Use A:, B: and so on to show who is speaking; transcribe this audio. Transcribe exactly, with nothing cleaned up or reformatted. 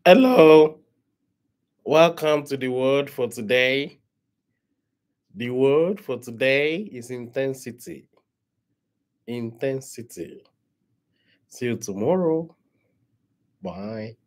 A: Hello, welcome to the word for today. The word for today is intensity. Intensity. See you tomorrow. Bye.